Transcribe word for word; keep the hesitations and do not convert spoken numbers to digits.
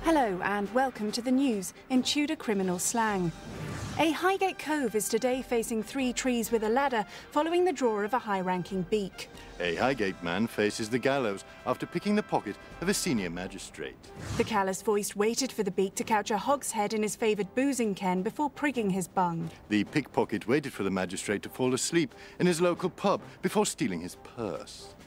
Hello and welcome to the news in Tudor criminal slang. A Highgate cove is today facing three trees with a ladder following the draw of a high-ranking beak. A Highgate man faces the gallows after picking the pocket of a senior magistrate. The callous-voiced waited for the beak to couch a hogshead in his favoured boozing ken before prigging his bung. The pickpocket waited for the magistrate to fall asleep in his local pub before stealing his purse.